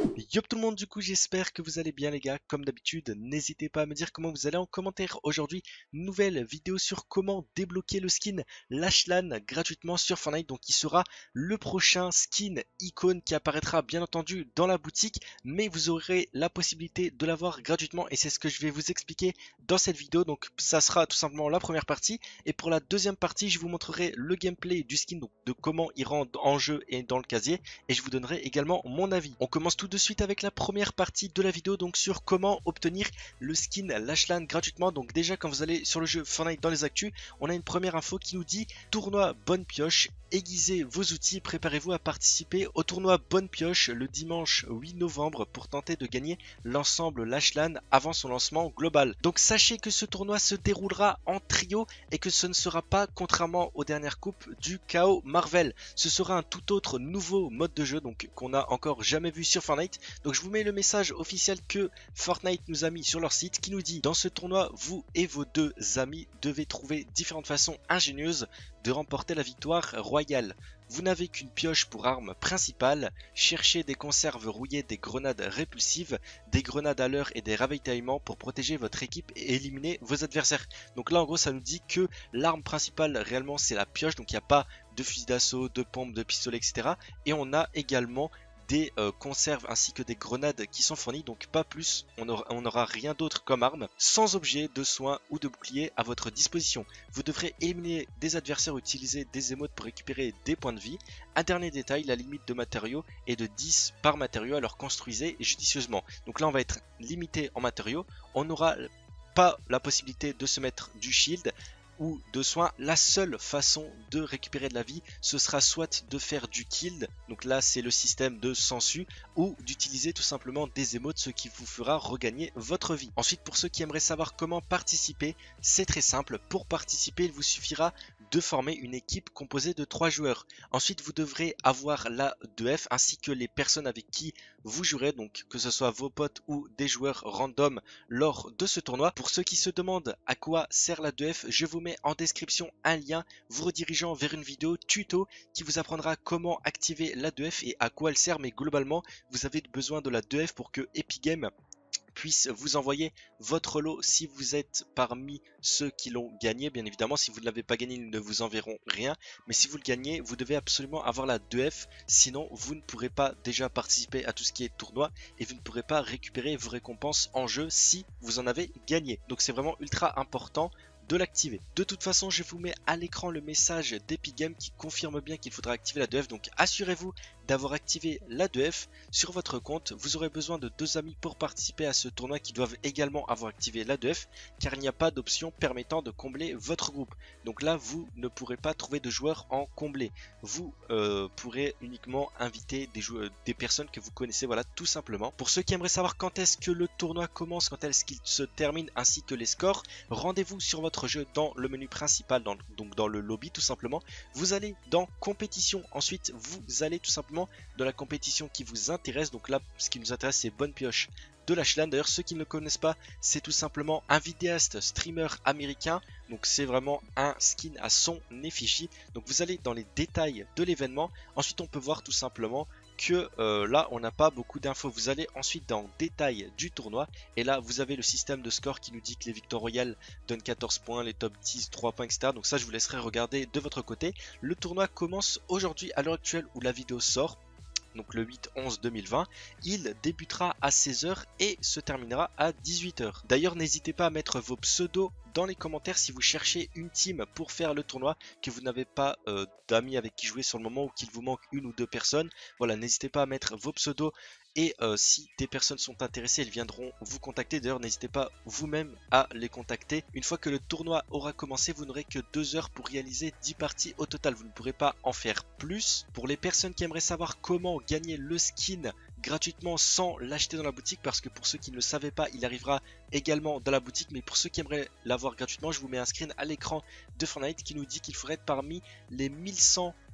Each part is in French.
Yop tout le monde, du coup j'espère que vous allez bien les gars. Comme d'habitude, n'hésitez pas à me dire comment vous allez en commentaire. Aujourd'hui, nouvelle vidéo sur comment débloquer le skin Lashlan gratuitement sur Fortnite. Donc il sera le prochain skin icône qui apparaîtra bien entendu dans la boutique, mais vous aurez la possibilité de l'avoir gratuitement et c'est ce que je vais vous expliquer dans cette vidéo. Donc ça sera tout simplement la première partie, et pour la deuxième partie je vous montrerai le gameplay du skin, donc de comment il rentre en jeu et dans le casier, et je vous donnerai également mon avis. On commence tout de suite avec la première partie de la vidéo, donc sur comment obtenir le skin Lashlan gratuitement. Donc déjà quand vous allez sur le jeu Fortnite dans les actus, on a une première info qui nous dit tournoi Bonne Pioche, aiguisez vos outils, préparez-vous à participer au tournoi Bonne Pioche le dimanche 8 novembre pour tenter de gagner l'ensemble Lashlan avant son lancement global. Donc sachez que ce tournoi se déroulera en trio et que ce ne sera pas, contrairement aux dernières coupes, du chaos Marvel. Ce sera un tout autre nouveau mode de jeu, donc qu'on n'a encore jamais vu sur Fortnite. Donc je vous mets le message officiel que Fortnite nous a mis sur leur site qui nous dit: dans ce tournoi, vous et vos deux amis devez trouver différentes façons ingénieuses de remporter la victoire royale. Vous n'avez qu'une pioche pour arme principale, cherchez des conserves rouillées, des grenades répulsives, des grenades à l'heure et des ravitaillements pour protéger votre équipe et éliminer vos adversaires. Donc là en gros ça nous dit que l'arme principale réellement c'est la pioche, donc il n'y a pas de fusil d'assaut, de pompe, de pistolet, etc. Et on a également des conserves ainsi que des grenades qui sont fournies, donc pas plus, on n'aura rien d'autre comme arme, sans objet de soin ou de bouclier à votre disposition. Vous devrez éliminer des adversaires ou utiliser des émotes pour récupérer des points de vie. Un dernier détail, la limite de matériaux est de 10 par matériau, alors construisez judicieusement. Donc là on va être limité en matériaux, on n'aura pas la possibilité de se mettre du shield ou de soins. La seule façon de récupérer de la vie, ce sera soit de faire du kill, donc là c'est le système de sensu, ou d'utiliser tout simplement des émotes, ce qui vous fera regagner votre vie. Ensuite, pour ceux qui aimeraient savoir comment participer, c'est très simple. Pour participer, il vous suffira de former une équipe composée de 3 joueurs. Ensuite, vous devrez avoir la 2F ainsi que les personnes avec qui vous jouerez, donc que ce soit vos potes ou des joueurs random lors de ce tournoi. Pour ceux qui se demandent à quoi sert la 2F, je vous mets en description un lien vous redirigeant vers une vidéo tuto qui vous apprendra comment activer la 2F et à quoi elle sert. Mais globalement, vous avez besoin de la 2F pour que Epic Games puisse vous envoyer votre lot si vous êtes parmi ceux qui l'ont gagné. Bien évidemment, si vous ne l'avez pas gagné, ils ne vous enverront rien, mais si vous le gagnez, vous devez absolument avoir la 2F, sinon vous ne pourrez pas déjà participer à tout ce qui est tournoi et vous ne pourrez pas récupérer vos récompenses en jeu si vous en avez gagné. Donc c'est vraiment ultra important de l'activer. De toute façon, je vous mets à l'écran le message d'Epic Games qui confirme bien qu'il faudra activer la 2F, donc assurez-vous d'avoir activé la 2F sur votre compte. Vous aurez besoin de 2 amis pour participer à ce tournoi qui doivent également avoir activé la 2F, car il n'y a pas d'option permettant de combler votre groupe. Donc là, vous ne pourrez pas trouver de joueurs en comblé. Vous pourrez uniquement inviter des personnes que vous connaissez, voilà, tout simplement. Pour ceux qui aimeraient savoir quand est-ce que le tournoi commence, quand est-ce qu'il se termine, ainsi que les scores, rendez-vous sur votre jeu dans le menu principal, donc dans le lobby tout simplement. Vous allez dans compétition, ensuite vous allez tout simplement dans la compétition qui vous intéresse. Donc là ce qui nous intéresse c'est Bonne Pioche de Lashlan. D'ailleurs ceux qui ne le connaissent pas, c'est tout simplement un vidéaste streamer américain, donc c'est vraiment un skin à son effigie. Donc vous allez dans les détails de l'événement, ensuite on peut voir tout simplement que là on n'a pas beaucoup d'infos. Vous allez ensuite dans détail du tournoi et là vous avez le système de score qui nous dit que les victoires royales donnent 14 points, les top 10 3 points, etc. Donc ça je vous laisserai regarder de votre côté. Le tournoi commence aujourd'hui à l'heure actuelle où la vidéo sort, donc le 8-11-2020, il débutera à 16h et se terminera à 18h. D'ailleurs n'hésitez pas à mettre vos pseudos dans les commentaires si vous cherchez une team pour faire le tournoi, que vous n'avez pas d'amis avec qui jouer sur le moment ou qu'il vous manque une ou deux personnes. Voilà, n'hésitez pas à mettre vos pseudos et si des personnes sont intéressées, elles viendront vous contacter. D'ailleurs n'hésitez pas vous-même à les contacter. Une fois que le tournoi aura commencé, vous n'aurez que 2 heures pour réaliser 10 parties au total, vous ne pourrez pas en faire plus. Pour les personnes qui aimeraient savoir comment gagner le skin gratuitement sans l'acheter dans la boutique, parce que pour ceux qui ne le savaient pas, il arrivera également dans la boutique, mais pour ceux qui aimeraient l'avoir gratuitement, je vous mets un screen à l'écran de Fortnite qui nous dit qu'il faudrait être parmi les 1100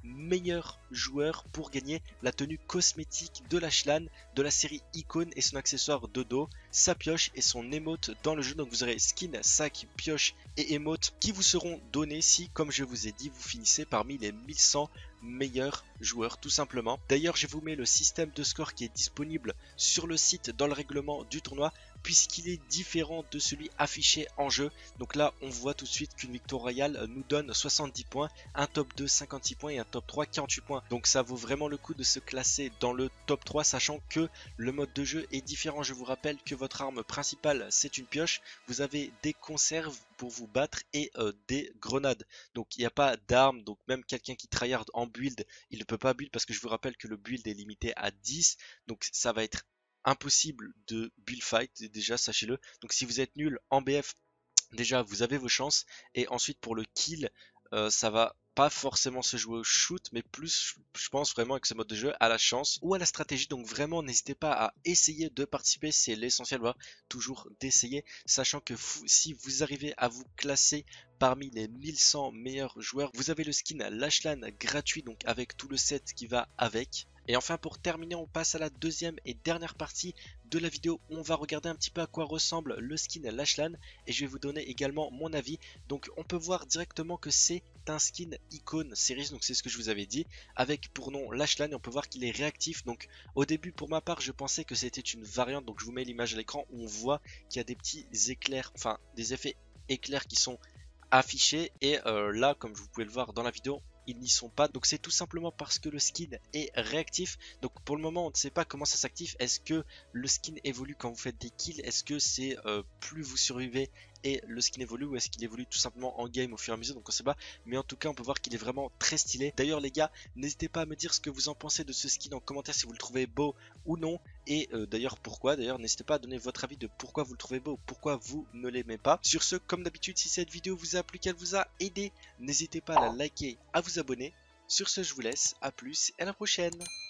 meilleur joueur pour gagner la tenue cosmétique de Lashlan de la série Icône et son accessoire de dos, sa pioche et son émote dans le jeu. Donc vous aurez skin, sac, pioche et émote qui vous seront donnés si, comme je vous ai dit, vous finissez parmi les 1100 meilleurs joueurs tout simplement. D'ailleurs, je vous mets le système de score qui est disponible sur le site dans le règlement du tournoi, puisqu'il est différent de celui affiché en jeu. Donc là, on voit tout de suite qu'une victoire royale nous donne 70 points, un top 2 56 points et un top 3 48 points. Donc ça vaut vraiment le coup de se classer dans le top 3, sachant que le mode de jeu est différent. Je vous rappelle que votre arme principale, c'est une pioche. Vous avez des conserves pour vous battre et des grenades. Donc il n'y a pas d'armes, donc même quelqu'un qui tryhard en build, il ne peut pas build parce que je vous rappelle que le build est limité à 10. Donc ça va être impossible de build fight, déjà sachez-le. Donc si vous êtes nul en BF, déjà vous avez vos chances. Et ensuite pour le kill, ça va pas forcément se jouer au shoot, mais plus je pense vraiment avec ce mode de jeu à la chance ou à la stratégie. Donc vraiment n'hésitez pas à essayer de participer, c'est l'essentiel, voilà, toujours d'essayer, sachant que si vous arrivez à vous classer parmi les 1100 meilleurs joueurs, vous avez le skin Lashlan gratuit, donc avec tout le set qui va avec. Et enfin pour terminer, on passe à la deuxième et dernière partie de la vidéo. On va regarder un petit peu à quoi ressemble le skin Lashlan et je vais vous donner également mon avis. Donc on peut voir directement que c'est un skin Icône Series, donc c'est ce que je vous avais dit, avec pour nom Lashlan, et on peut voir qu'il est réactif. Donc au début pour ma part je pensais que c'était une variante, donc je vous mets l'image à l'écran où on voit qu'il y a des petits éclairs, enfin des effets éclairs qui sont affichés, et là comme vous pouvez le voir dans la vidéo, ils n'y sont pas. Donc c'est tout simplement parce que le skin est réactif. Donc pour le moment on ne sait pas comment ça s'active. Est-ce que le skin évolue quand vous faites des kills? Est-ce que c'est plus vous survivez et le skin évolue, ou est-ce qu'il évolue tout simplement en game au fur et à mesure? Donc on sait pas, mais en tout cas on peut voir qu'il est vraiment très stylé. D'ailleurs les gars, n'hésitez pas à me dire ce que vous en pensez de ce skin en commentaire, si vous le trouvez beau ou non, et d'ailleurs pourquoi. D'ailleurs n'hésitez pas à donner votre avis de pourquoi vous le trouvez beau ou pourquoi vous ne l'aimez pas. Sur ce, comme d'habitude, si cette vidéo vous a plu, qu'elle vous a aidé, n'hésitez pas à la liker, à vous abonner. Sur ce, je vous laisse, à plus et à la prochaine.